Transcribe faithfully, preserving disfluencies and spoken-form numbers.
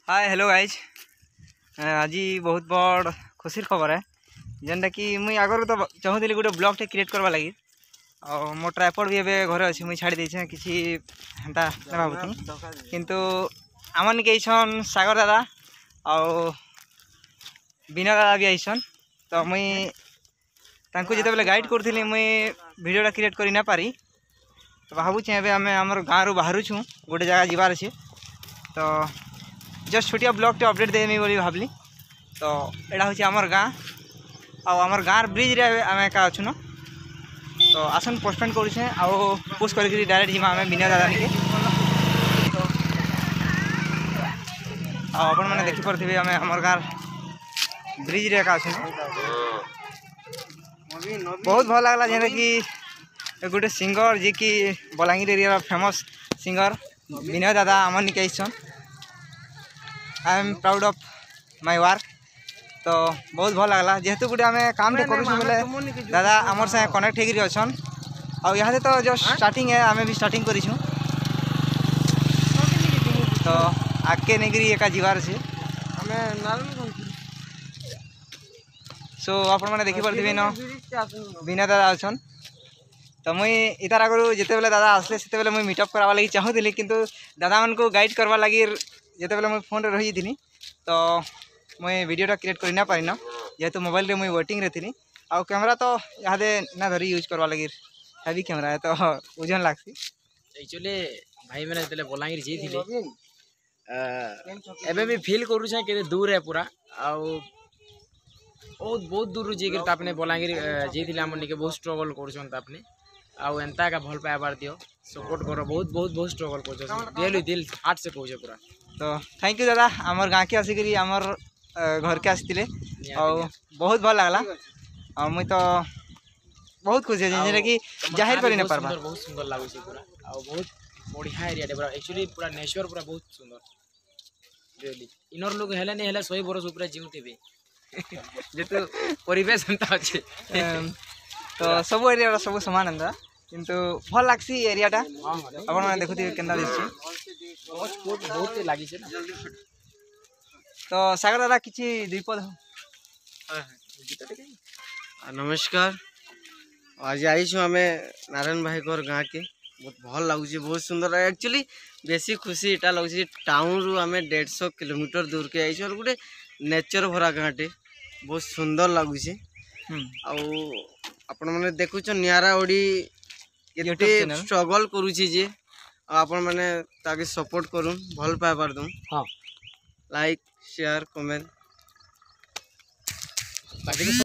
Hi hello guys आज बहुत बड़ खुशी खबर है जेनटा कि मुई आगर तो चाहूली गोटे ब्लॉग टे क्रिएट करवा लगी और मो ट्राइपॉड भी एबे घरे अच्छी मुई छाड़ी देछे किसी हेंता भाबुथी किंतु आमन के आइछन सागर दादा और बिना दादा भी आइछन तो मुई तांको जेते बेले गाइड करथिली मुई वीडियोटा क्रिएट करि ना पारी तो भाबुछे एबे आमे हमर गाँ रु बाहरु छु गोटे जगह जिबार अछि तो जस्ट छोटिया ब्लॉग टे अपडेट देमी बोली भाबली तो एडा होची हमर गाँ आउ हमर गाँर ब्रिज रे आमे का अछु न तो आसन पोस्टमेंट करूछे आउ पोस्ट करके डायरेक्ट जिमा आमे बिना दादा निके आ अपन माने देखि परथिबे आमे हमर गाँर ब्रिज रे का अछु बहुत भल लागला जेने कि गोटे सिंगर जे कि बलांगीर एरिया फेमस सिंगर बिना दादा आमन निके आइछन I am proud of my work तो बहुत भल लागला जेहेतु गोटे आम काम करूँ बोले दादा आमर साथ कनेक्ट होकर अच्छन और यहाँ तो जस्ट स्टार्टिंग है आम भी स्टार्टिंग करूँ तो आगे नहीं एका जीवार से सो आपण मैंने देखी पारे न बिना दादा अच्छन तो मुई इतार आगु जिते बेले दादा आसले से मुई मीटअप करवा लगी चाहूली किंतु दादा मन को गाइड करवा लगी जिते बेले मुई फोन रे रही थी तो मुई वीडियोटा क्रिएट कर ना पारिन जेहेतु मोबाइल रे मुई वेटिंग रे थी आउ कैमरा तो यहाँ ना धरी यूज करवा लगी हैवी कैमरा है तो ओजन लागसी एक्चुअली भाई मैंने जब बलांगीर जाइए एवं भी फील करूँ के दूर है पूरा आउ बहुत बहुत दूर जाकर आपने बलांगीर जाइए आम निके बहुत स्ट्रगल कर आउ एंता का भल पाइबार दियो सपोर्ट करो बहुत बहुत बहुत स्ट्रगल कर रियली दिल हार्ट से कहूँ पूरा तो थैंक यू दादा आमर गाँ के आसिक आमर घर के आसते और बहुत भल लगला और मुई तो बहुत खुशी है जेने कि जाहिर करि न पारबा बहुत सुंदर लागु छै पूरा और बहुत बढ़िया एरिया पूरा एक्चुअली पूरा नेचर पूरा बहुत सुंदर रियली इनर लोग हेले नहीं हेले सौ बरस ऊपर जीउतेबे जेतु परिवेश अंता अछि तो सब एरिया सब समान अंदा किंतु भल लागसी एरियाटा अपन माने देखुथि केनदा दिसछि बहुत बहुत लागी छै ना तो सागर दादा किछि द्विपद नमस्कार आज आई छु आमे नारायण भाई घर गाँ के बहुत भल लगुच बहुत सुंदर एक्चुअली बेसी खुशी इटा लगुच टाउन रु आमे डेढ़ सौ किलोमीटर दूर के आई और गोटे नेचर भरा गाँटे बहुत सुंदर लगुच आपण मैंने देखुच नियारा ओडी केते स्ट्रगल करूची जे आपण मैंने ताके सपोर्ट करूँ भल पाइबार दूँ हाँ लाइक शेयर कमेंट।